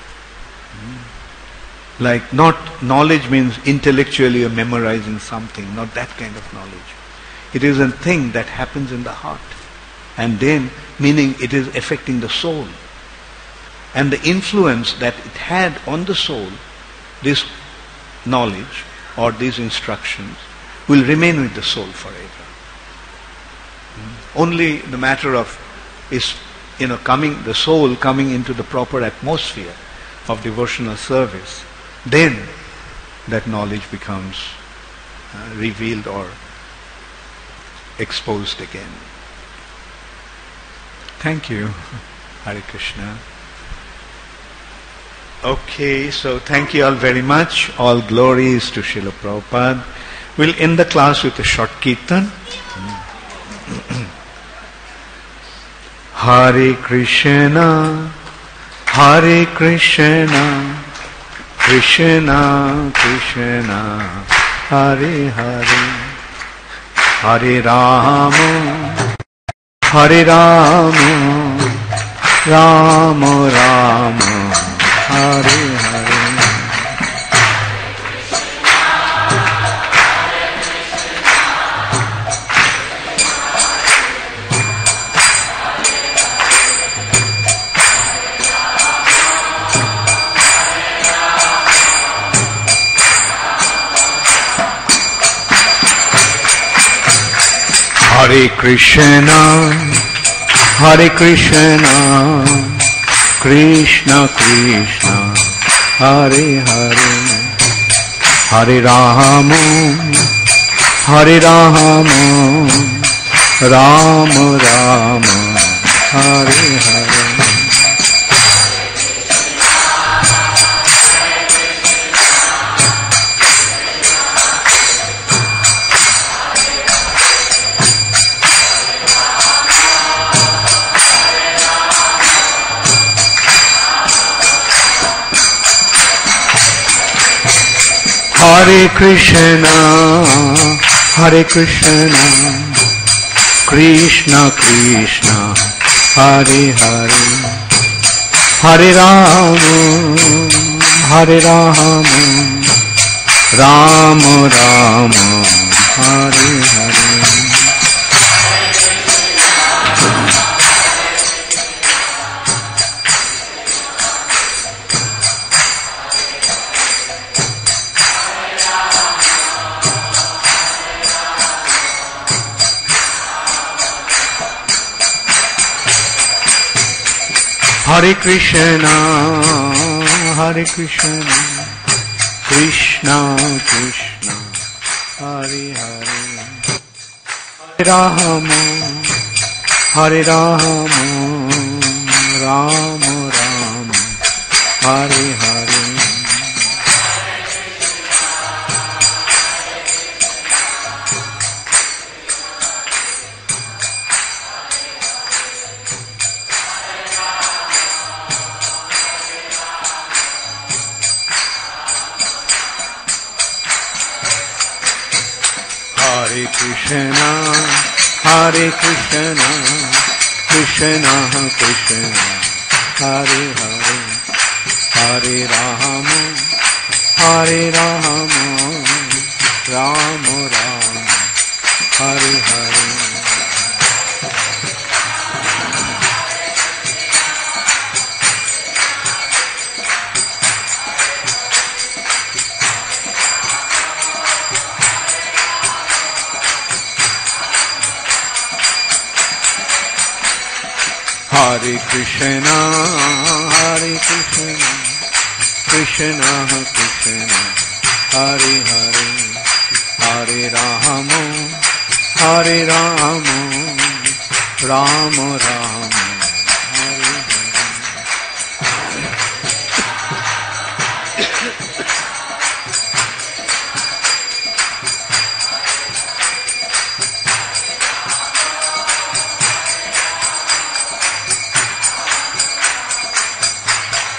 Mm. Like, not knowledge means intellectually you're memorizing something, not that kind of knowledge. It is a thing that happens in the heart. And then, meaning it is affecting the soul. And the influence that it had on the soul, this knowledge or these instructions, will remain with the soul forever. Mm. Only the matter of is, you know, coming, the soul coming into the proper atmosphere of devotional service, then that knowledge becomes uh, revealed or exposed again. Thank you. Hare Krishna. Okay, so thank you all very much. All glories to Srila Prabhupada. We'll end the class with a short kirtan. Hare Krishna, Hare Krishna, Krishna Krishna, Hare Hare, Hare Rama, Hare Rama, Rama Rama, Hare Hare. Hare Krishna, Hare Krishna, Krishna Krishna, Hare Hare, Hare Rama, Hare Rama, Rama Rama, Hare Hare. Hare Krishna, Hare Krishna, Krishna Krishna, Hare Hare, Hare Rama, Hare Rama, Rama Rama, Hare Hare. Hare Krishna, Hare Krishna, Krishna Krishna, Hare Hare, Hare Rama, Hare Rama, Rama Rama, Hare Hare. Hare Krishna, Hare Krishna, Krishna Krishna, Hare Hare, Hare Rama, Hare Rama, Rama Rama, Hare Hare. Hare Krishna, Hare Krishna, Krishna Krishna, Hare Hare, Hare Rama, Hare Rama, Rama Rama, Hare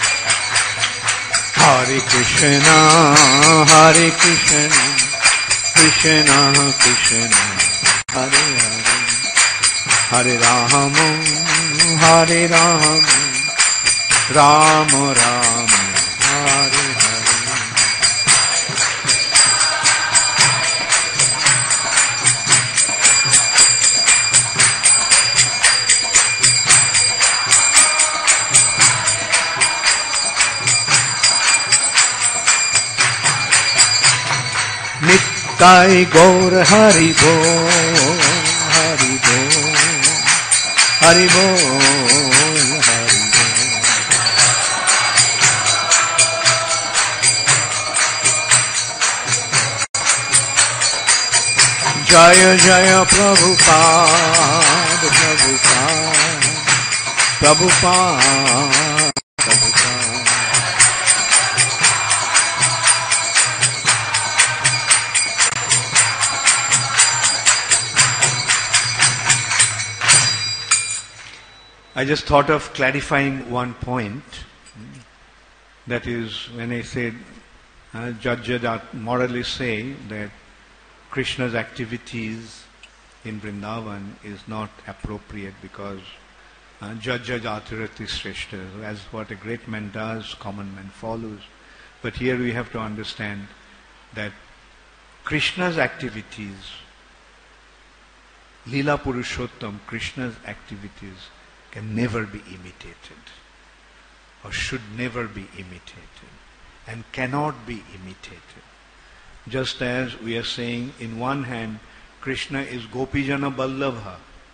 Hare Krishna, Hare Krishna, Krishna Krishna Hare Hare Hare Rama Hare Rama Rama Rama Hare Hare. Nittai Gaur Hari Bol, Hari Bol, Hari Bol, Hari Bol. Jaya Jaya Prabhupada, Prabhupada, Prabhupada, Prabhupada. I just thought of clarifying one point. That is, when I said, uh, Judge morally say that Krishna's activities in Vrindavan is not appropriate because Jajja Jatirati Shrestha, as what a great man does, common man follows. But here we have to understand that Krishna's activities, Leela Purushottam, Krishna's activities can never be imitated or should never be imitated and cannot be imitated. Just as we are saying, in one hand, Krishna is Gopijana Ballabha,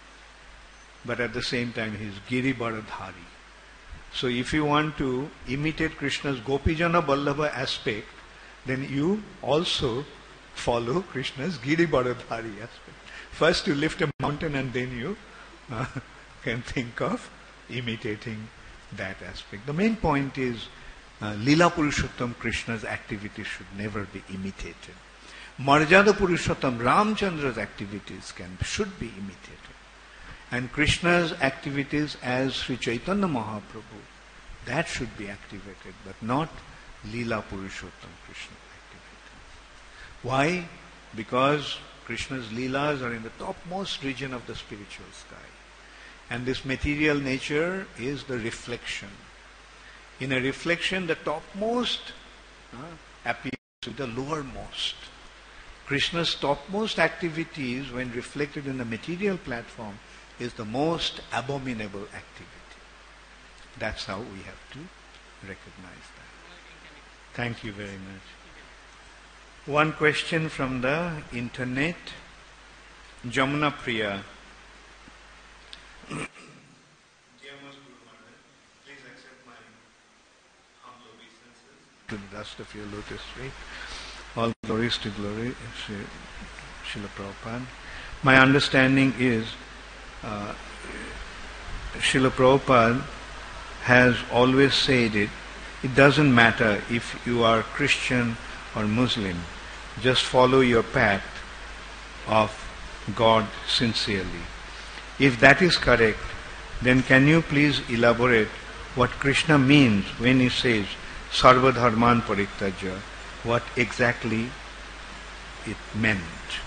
but at the same time he is Giri Baradhari. So if you want to imitate Krishna's Gopijana Ballabha aspect, then you also follow Krishna's Giri Baradhari aspect. First you lift a mountain and then you uh, can think of imitating that aspect. The main point is uh, Leela Purushottam, Krishna's activities should never be imitated. Marjada Purushottam, Ramchandra's activities can should be imitated. And Krishna's activities as Sri Chaitanya Mahaprabhu, that should be activated, but not Leela Purushottam, Krishna's activities. Why? Because Krishna's Leelas are in the topmost region of the spiritual sky. And this material nature is the reflection. In a reflection, the topmost uh, appears to the lowermost. Krishna's topmost activities, when reflected in the material platform, is the most abominable activity. That's how we have to recognize that. Thank you very much. One question from the internet. Jamuna Priya. Dear most Guru Maharaj, please accept my humble obeisances to the dust of your lotus feet. All glories to glory, Srila Prabhupada. My understanding is uh, Srila Prabhupada has always said it, it doesn't matter if you are Christian or Muslim, just follow your path of God sincerely. If that is correct, then can you please elaborate what Krishna means when he says Sarva Dharman Parityajya, what exactly it meant?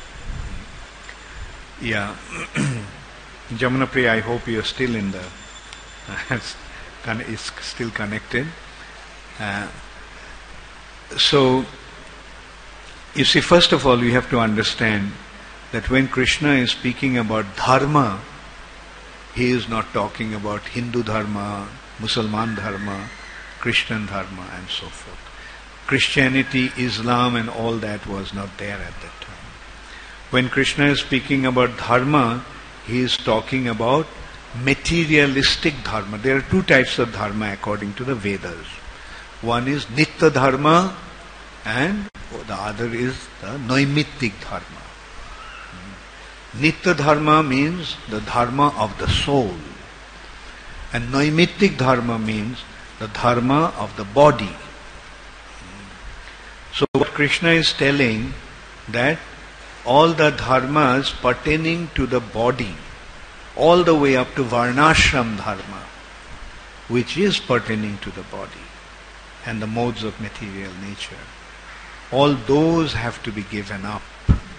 Yeah. Jamuna Priya, I hope you are still in the, uh, is still connected. Uh, so, you see, first of all, you have to understand that when Krishna is speaking about dharma, he is not talking about Hindu dharma, Musalman dharma, Christian dharma and so forth. Christianity, Islam and all that was not there at that time. When Krishna is speaking about dharma, he is talking about materialistic dharma. There are two types of dharma according to the Vedas. One is Nitya dharma and the other is the Naimittik dharma. Nitya dharma means the dharma of the soul. And Naimittik dharma means the dharma of the body. So what Krishna is telling, that all the dharmas pertaining to the body, all the way up to Varnashram dharma, which is pertaining to the body and the modes of material nature, all those have to be given up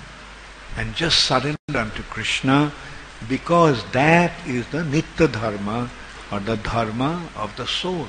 and just surrender unto Krishna, because that is the Nitya Dharma, or the Dharma of the soul.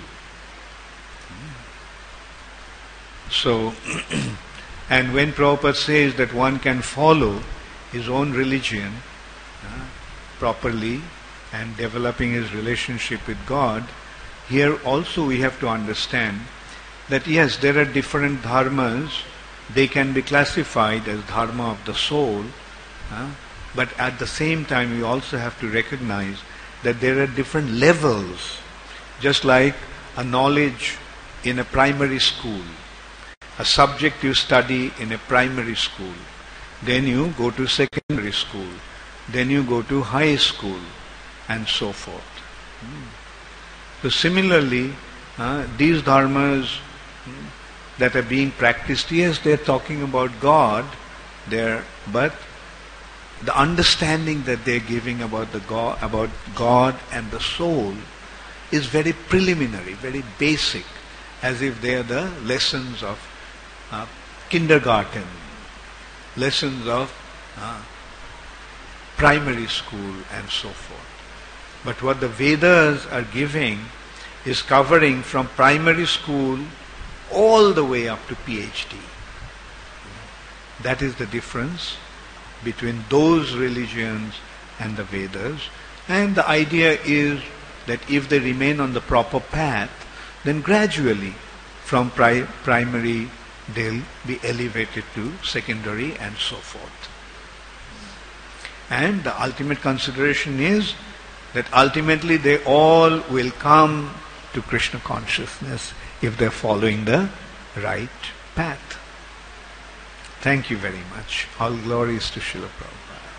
So, and when Prabhupada says that one can follow his own religion uh, properly and developing his relationship with God, here also we have to understand that yes, there are different dharmas, they can be classified as dharma of the soul, uh, but at the same time we also have to recognize that there are different levels, just like a knowledge in a primary school. A subject you study in a primary school, then you go to secondary school, then you go to high school, and so forth. Hmm. So similarly, uh, these dharmas hmm, that are being practiced, yes, they are talking about God, there, but the understanding that they are giving about the God, about God and the soul is very preliminary, very basic, as if they are the lessons of Uh, kindergarten, lessons of uh, primary school, and so forth. But what the Vedas are giving is covering from primary school all the way up to PhD. That is the difference between those religions and the Vedas. And the idea is that if they remain on the proper path, then gradually from pri- primary they'll be elevated to secondary and so forth. And the ultimate consideration is that ultimately they all will come to Krishna consciousness if they're following the right path. Thank you very much. All glories to Srila Prabhupada.